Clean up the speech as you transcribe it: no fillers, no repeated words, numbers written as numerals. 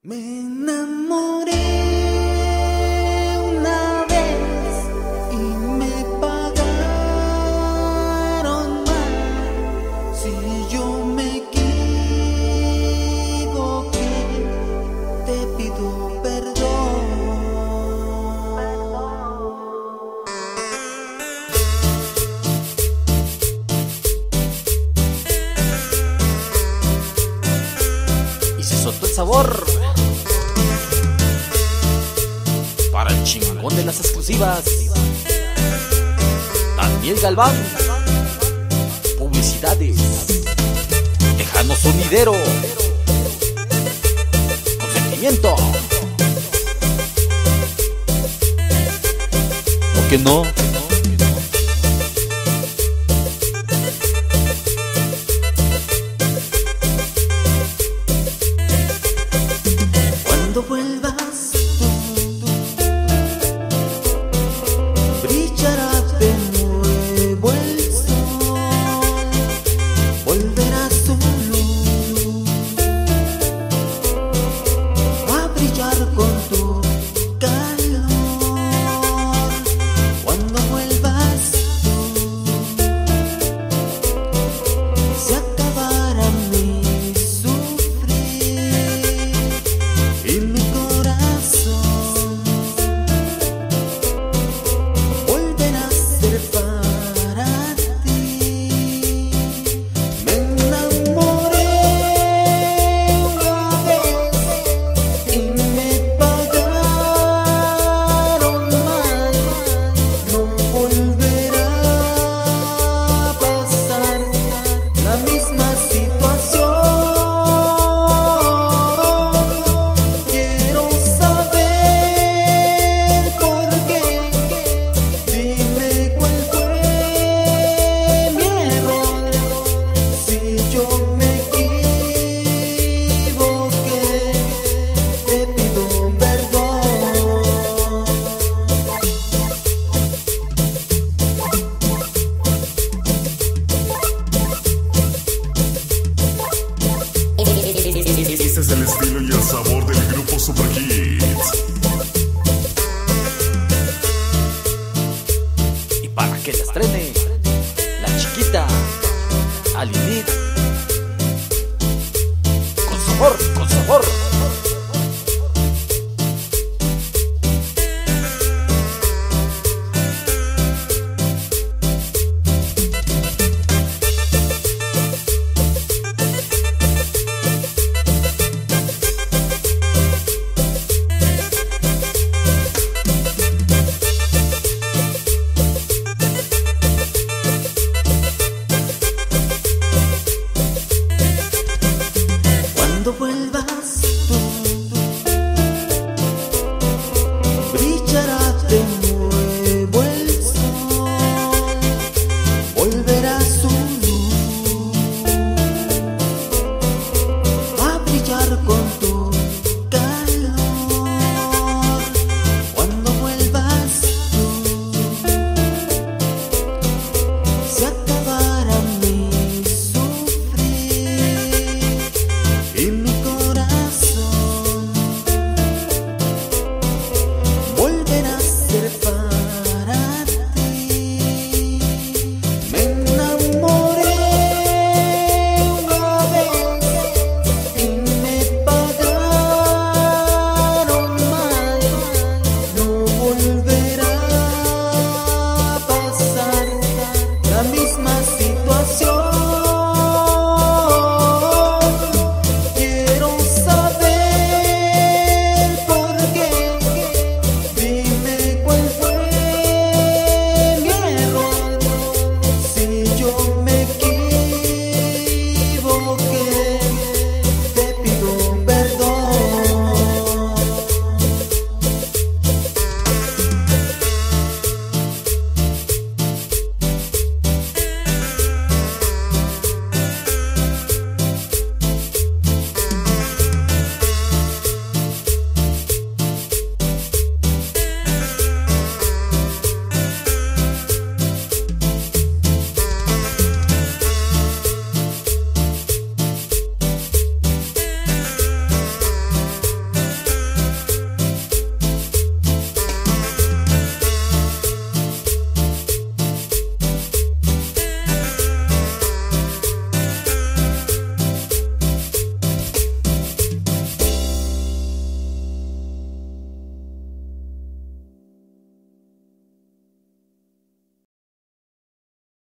Me enamoré una vez y me pagaron mal. Si yo me equivoqué, te pido perdón. Y se soltó el sabor para el chingón de las exclusivas, Daniel Galván. Publicidades, déjanos sonidero con sentimiento. ¿Por qué no? Cuando vuelvas tú, brillará de nuevo el sol, volverá su luz a brillar con tu calor. Cuando vuelvas tú, se acabará mi sufrir y mi corazón volverá a ser para ti. Me enamoré una vez y me pagaron mal. No volverá a pasar la misma situación. Quiero saber por qué. Dime cuál fue mi error. Si yo me equivoqué, te pido perdón. Este es el estilo y el sabor del grupo Super Hit.